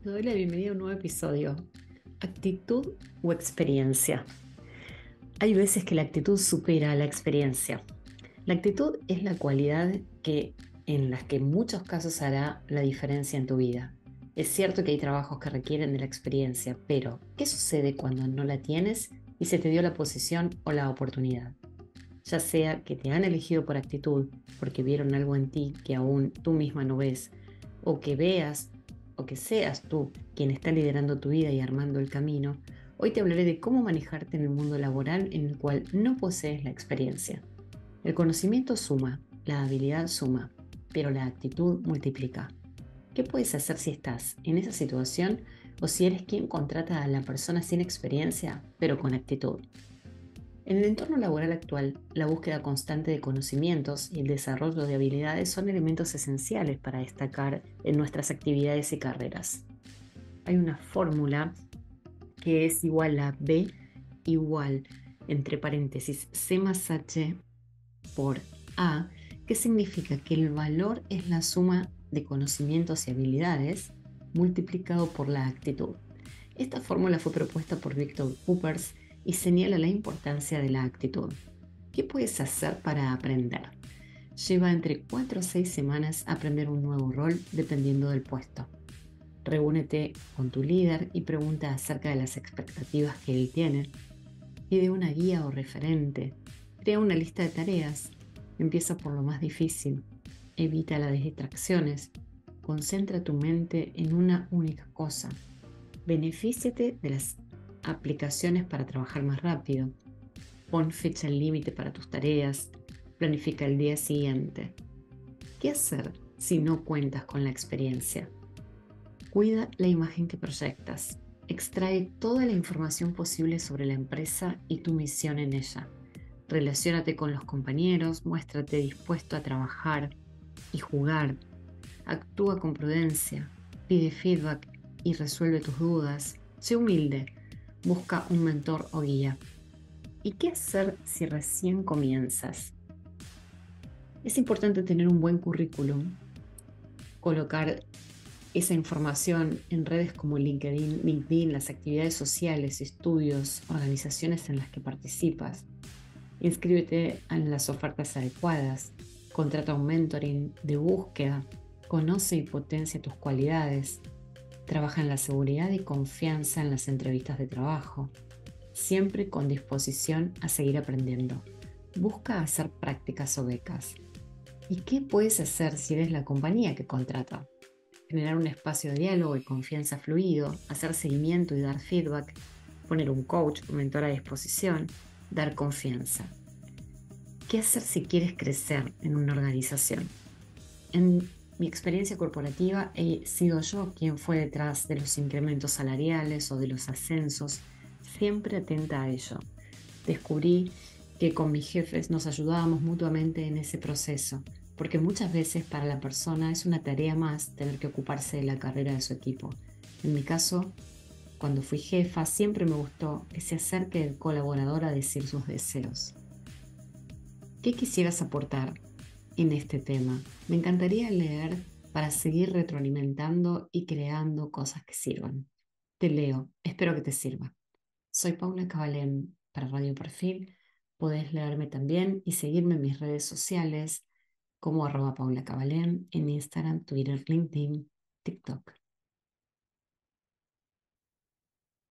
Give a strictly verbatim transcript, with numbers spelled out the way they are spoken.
Te doy la bienvenida a un nuevo episodio. ¿Actitud o experiencia? Hay veces que la actitud supera a la experiencia. La actitud es la cualidad que, en las que en muchos casos hará la diferencia en tu vida. Es cierto que hay trabajos que requieren de la experiencia, pero ¿qué sucede cuando no la tienes y se te dio la posición o la oportunidad? Ya sea que te han elegido por actitud, porque vieron algo en ti que aún tú misma no ves, o que veas o que seas tú quien está liderando tu vida y armando el camino, hoy te hablaré de cómo manejarte en el mundo laboral en el cual no posees la experiencia. El conocimiento suma, la habilidad suma, pero la actitud multiplica. ¿Qué puedes hacer si estás en esa situación o si eres quien contrata a la persona sin experiencia, pero con actitud? En el entorno laboral actual, la búsqueda constante de conocimientos y el desarrollo de habilidades son elementos esenciales para destacar en nuestras actividades y carreras. Hay una fórmula que es igual a B igual, entre paréntesis, C más H por A, que significa que el valor es la suma de conocimientos y habilidades multiplicado por la actitud. Esta fórmula fue propuesta por Victor Coopers y señala la importancia de la actitud. ¿Qué puedes hacer para aprender? Lleva entre cuatro o seis semanas aprender un nuevo rol dependiendo del puesto. Reúnete con tu líder y pregunta acerca de las expectativas que él tiene. Pide una guía o referente. Crea una lista de tareas. Empieza por lo más difícil. Evita las distracciones. Concentra tu mente en una única cosa. Benefíciate de las aplicaciones para trabajar más rápido. Pon fecha límite para tus tareas. Planifica el día siguiente. ¿Qué hacer si no cuentas con la experiencia? Cuida la imagen que proyectas. Extrae toda la información posible sobre la empresa y tu misión en ella. Relaciónate con los compañeros, muéstrate dispuesto a trabajar y jugar. Actúa con prudencia, pide feedback y resuelve tus dudas. Sé humilde, busca un mentor o guía. ¿Y qué hacer si recién comienzas? Es importante tener un buen currículum, colocar esa información en redes como LinkedIn, LinkedIn, las actividades sociales, estudios, organizaciones en las que participas. Inscríbete en las ofertas adecuadas, contrata un mentoring de búsqueda, conoce y potencia tus cualidades, trabaja en la seguridad y confianza en las entrevistas de trabajo, siempre con disposición a seguir aprendiendo. Busca hacer prácticas o becas. ¿Y qué puedes hacer si eres la compañía que contrata? Generar un espacio de diálogo y confianza fluido, hacer seguimiento y dar feedback, poner un coach o mentor a disposición, dar confianza. ¿Qué hacer si quieres crecer en una organización? En mi experiencia corporativa he sido yo quien fue detrás de los incrementos salariales o de los ascensos, siempre atenta a ello. Descubrí que con mis jefes nos ayudábamos mutuamente en ese proceso, porque muchas veces para la persona es una tarea más tener que ocuparse de la carrera de su equipo. En mi caso, cuando fui jefa, siempre me gustó que se acerque el colaborador a decir sus deseos. ¿Qué quisieras aportar en este tema? Me encantaría leer para seguir retroalimentando y creando cosas que sirvan. Te leo, espero que te sirva. Soy Paula Cabalén para Radio Perfil. Podés leerme también y seguirme en mis redes sociales como arroba Paula Cabalén en Instagram, Twitter, LinkedIn, TikTok.